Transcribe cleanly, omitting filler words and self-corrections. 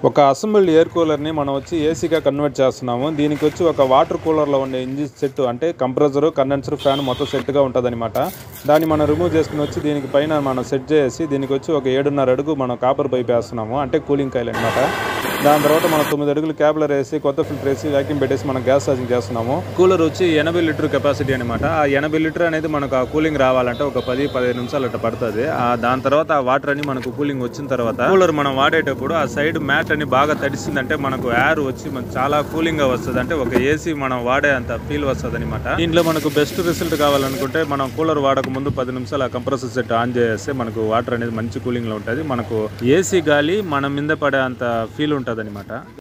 ఒక assembly air కూలర్ని మనం వచ్చి ఏసీగా కన్వర్ట్ చేస్తున్నాము. దీనికి వచ్చి ఒక వాటర్ కూలర్లో ఉండే ఇంజిన్ సెట్ అంటే కంప్రెసర్, కండెన్సర్, ఫ్యాన్ మొత్తం సెట్గా ఉంటుందన్నమాట. దాన్ని మనం రిమూవ్ చేసుకుని వచ్చి దీనికి పైన మనం సెట్ చేసి దీనికి వచ్చి ఒక 7.5 అడుగు మనం కాపర్ పైప్ వేస్తున్నాము, అంటే కూలింగ్ కాయిల్ అనమాట. దాని తర్వాత మనం 9 అడుగులు క్యాబ్లర్ వేసి కొత్త ఫిల్టర్ వేసి వ్యాక్యూమ్ పెట్టేసి మనం గ్యాస్ ఛార్జింగ్ చేస్తున్నాము. కూలర్ వచ్చి 80 లీటర్ కెపాసిటీ అనమాట. ఆ 80 లీటర్ అనేది మనకు ఆ కూలింగ్ రావాలంటే ఒక 10-15 నిమిషాలు అట్లా పడుతుంది. దాని తర్వాత ఆ వాటర్ అని మనకు కూలింగ్ వచ్చిన తర్వాత కూలర్ మనం వాడేటప్పుడు ఆ సైడ్ మ్యాట్ అని బాగా తడిసిందంటే మనకు ఎయిర్ వచ్చి చాలా కూలింగ్ గా వస్తుంది, అంటే ఒక ఏసీ మనం వాడే అంత ఫీల్ వస్తుంది అనమాట. దీంట్లో మనకు బెస్ట్ రిజల్ట్ కావాలనుకుంటే మనం కూలర్ వాడక ముందు 10 నిమిషాలు ఆ కంప్రెసర్ సెట్ ఆన్ చేస్తే మనకు వాటర్ అనేది మంచి కూలింగ్ లో ఉంటుంది. మనకు ఏసీ గాలి మన మీద పడే అంత ఫీల్ ఉంటుంది అనమాట.